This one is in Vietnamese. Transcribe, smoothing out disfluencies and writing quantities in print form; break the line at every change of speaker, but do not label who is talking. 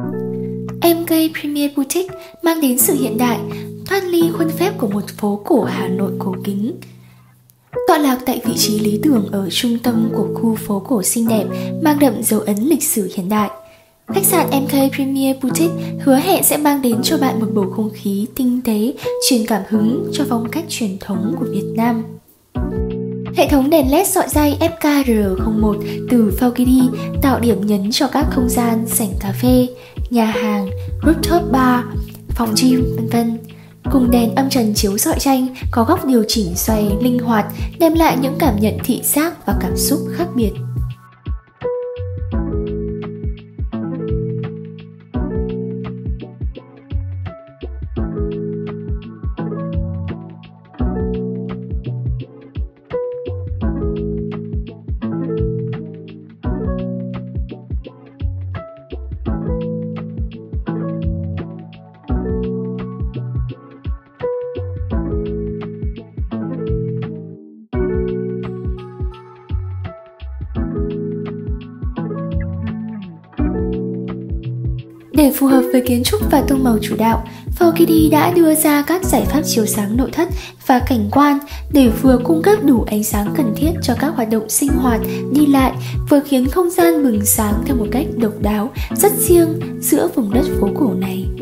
MK Premier Boutique mang đến sự hiện đại, thoát ly khuôn phép của một phố cổ Hà Nội cổ kính. Tọa lạc tại vị trí lý tưởng ở trung tâm của khu phố cổ xinh đẹp, mang đậm dấu ấn lịch sử hiện đại. Khách sạn MK Premier Boutique hứa hẹn sẽ mang đến cho bạn một bầu không khí tinh tế, truyền cảm hứng cho phong cách truyền thống của Việt Nam. Hệ thống đèn LED dọi dây FKR01 từ Falkedy tạo điểm nhấn cho các không gian sảnh cà phê, nhà hàng, rooftop bar, phòng gym, v.v. Cùng đèn âm trần chiếu rọi tranh có góc điều chỉnh xoay linh hoạt, đem lại những cảm nhận thị giác và cảm xúc khác biệt. Để phù hợp với kiến trúc và tông màu chủ đạo, Falkedy đã đưa ra các giải pháp chiếu sáng nội thất và cảnh quan để vừa cung cấp đủ ánh sáng cần thiết cho các hoạt động sinh hoạt, đi lại, vừa khiến không gian bừng sáng theo một cách độc đáo, rất riêng giữa vùng đất phố cổ này.